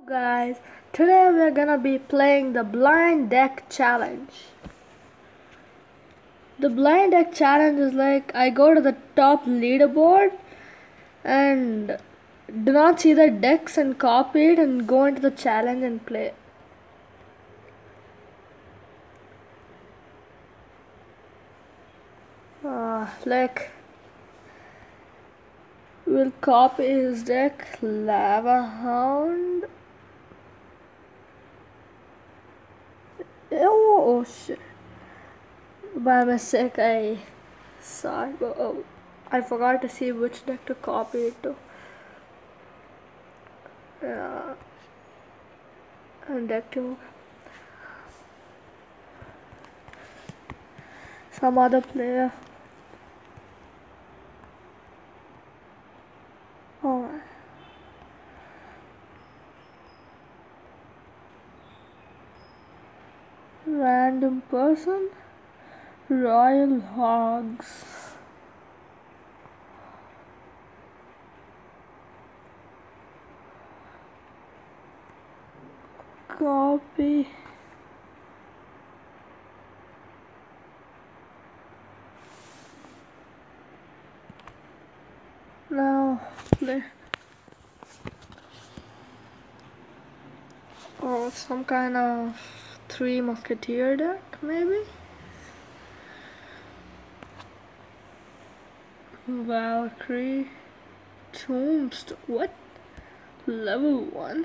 Guys, today we're gonna be playing the blind deck challenge. The blind deck challenge is like I go to the top leaderboard and do not see the decks and copy it and go into the challenge and play. Like we'll copy his deck, Lava Hound. Oh shit. By mistake I saw it. I forgot to see which deck to copy it to. And deck 2. Some other player. Oh. Random person. Royal Hogs. Copy. Now play. Oh, some kind of Three Musketeer deck, maybe? Valkyrie. Tombstone. What? Level 1?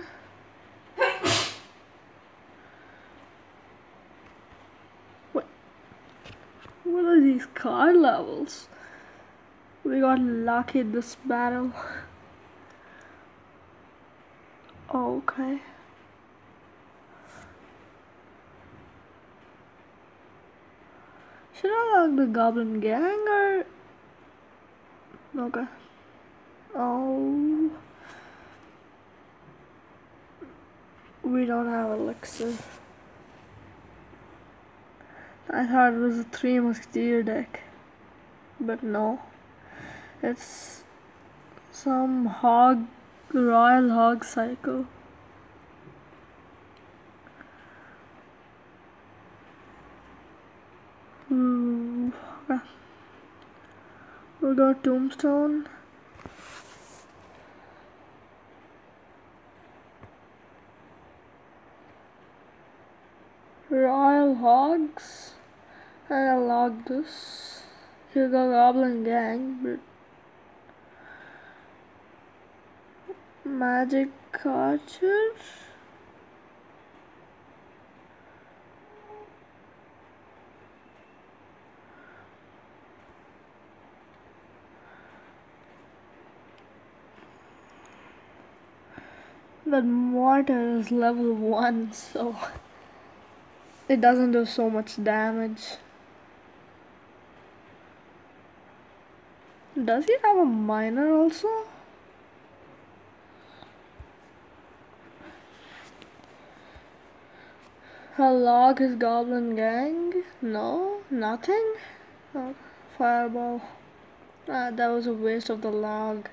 What are these card levels? We got lucky this battle. Okay. Should I log the Goblin Gang or... Okay. Oh. We don't have elixir. I thought it was a Three Musketeer deck. But no. It's some Royal Hog Psycho. Okay. We got Tombstone. Royal Hogs. And I'll log this. Here go Goblin Gang, but Magic Archer. But Mortar is level 1, so it doesn't do so much damage. Does he have a miner also? I'll log his Goblin Gang. No, nothing. Oh, Fireball. That was a waste of the log.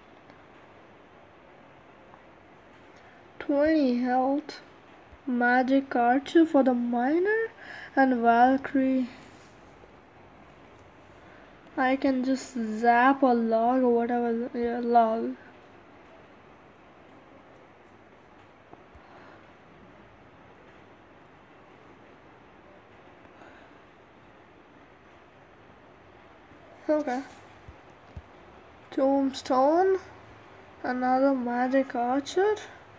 20 health. Magic Archer for the miner and Valkyrie. I can just zap a log or whatever. Yeah, log. Okay. Tombstone. Another Magic Archer.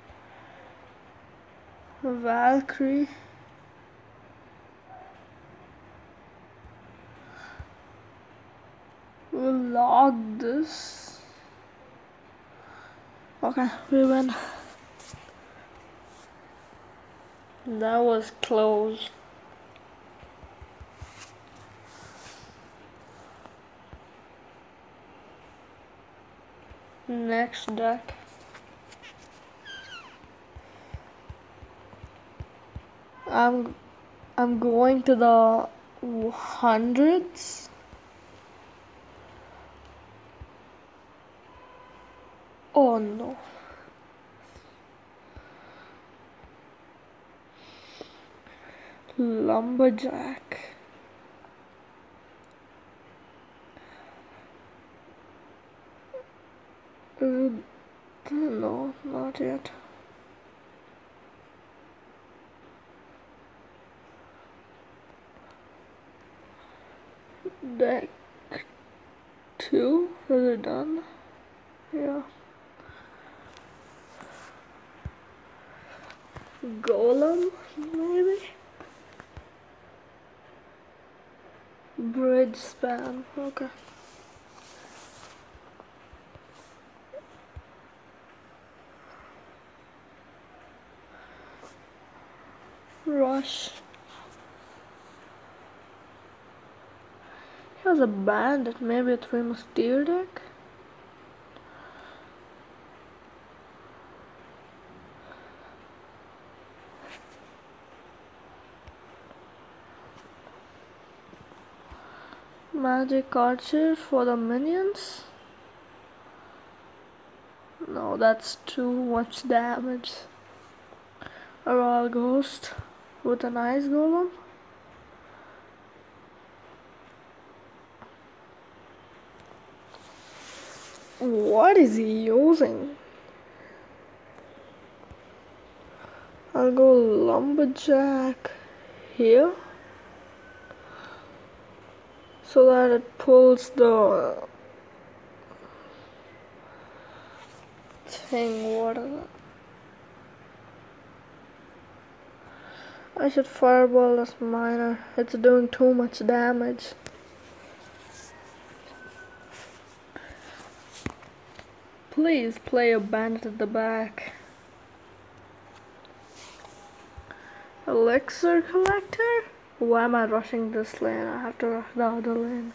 Valkyrie. We'll log this. Okay, we win. That was close. Next deck. I'm going to the hundreds. Oh no. Lumberjack. No, not yet. Deck 2, is it done? Yeah. Golem, maybe? Bridge span, okay. Rush. Here's a bandit, maybe a Three Musketeer deck? Magic Archer for the minions? No, that's too much damage. A Royal Ghost with an Ice Golem? What is he using? I'll go Lumberjack here so that it pulls the thing. What is it? I should fireball this miner. It's doing too much damage. Please play a bandit at the back. Elixir collector? Why am I rushing this lane? I have to rush the other lane.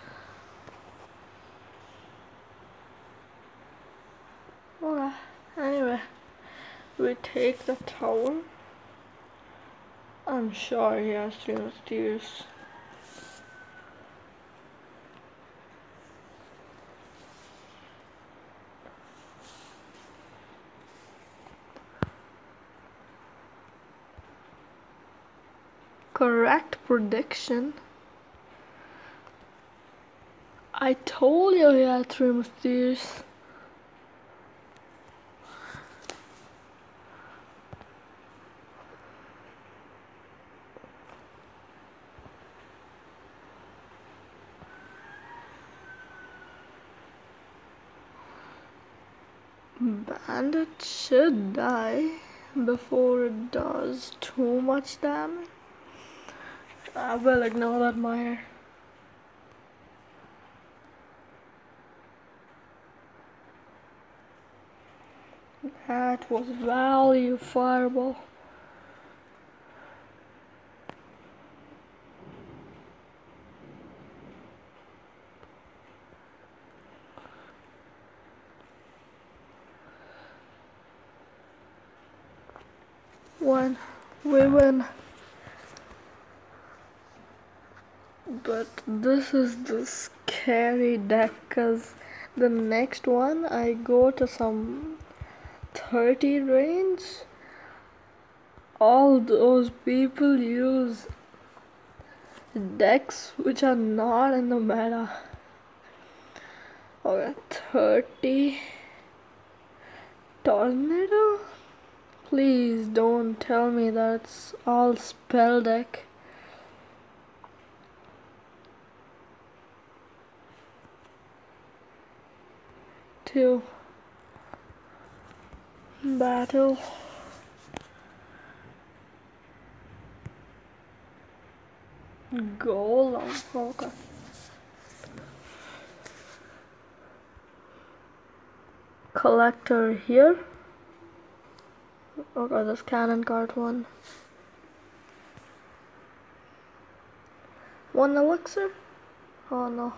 Okay, anyway, we take the tower. I'm sure he has 3 Musketeers. Correct prediction. I told you he had 3 Musketeers. Bandit should die before it does too much damage. I will ignore that miner. That was value fireball. When we win. But this is the scary deck, cause the next one I go to some 30 range. All those people use decks which are not in the meta. Okay, 30 tornado? Please don't tell me that's all spell deck. Two. Battle. Golem. Okay. Collector here. Okay, this cannon card one. One elixir? Oh no.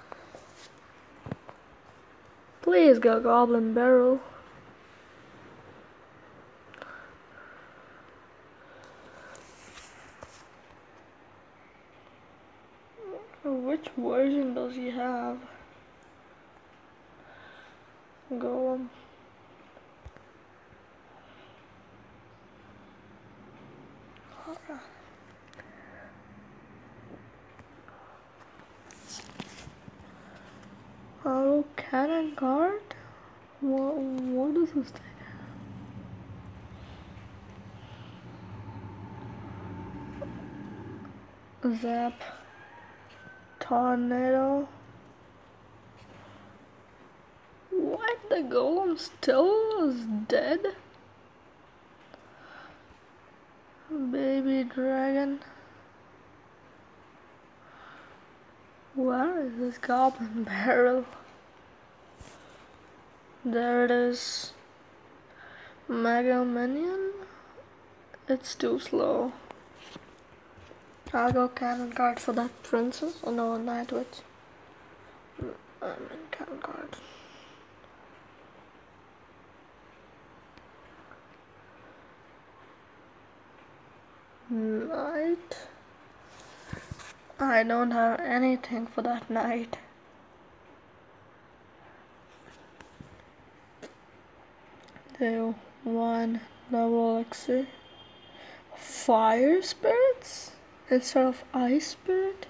Please go Goblin Barrel. Which version does he have? Golem. Okay. Cannon card? What is this thing? Zap. Tornado. What? The golem still is dead? Baby dragon. Where is this goblin barrel? There it is. Mega minion? It's too slow. I'll go cannon card for that princess. Oh no, Night Witch. I mean cannon card. Knight. I don't have anything for that knight. There, one double elixir. Fire spirits instead of ice spirit.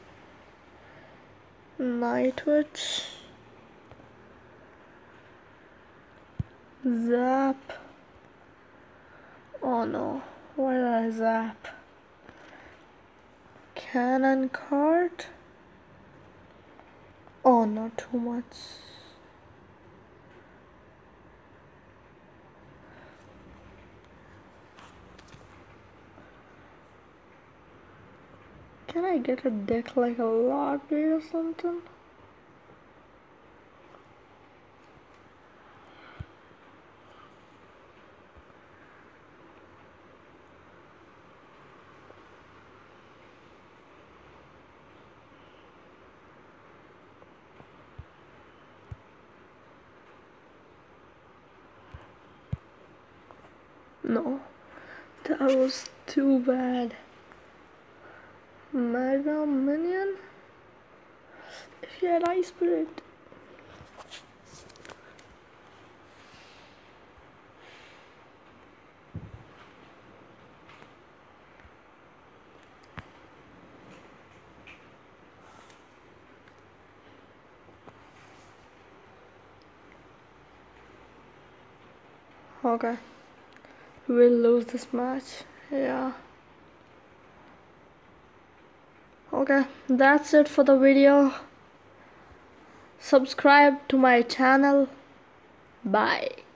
Night Witch. Zap. Oh no, why did I zap? Cannon card. Oh, not too much. Can I get a deck like a lottery or something? No, that was too bad. Mega minion? If you had ice spirit. Okay, we'll lose this match. Yeah. Okay, that's it for the video. Subscribe to my channel. Bye.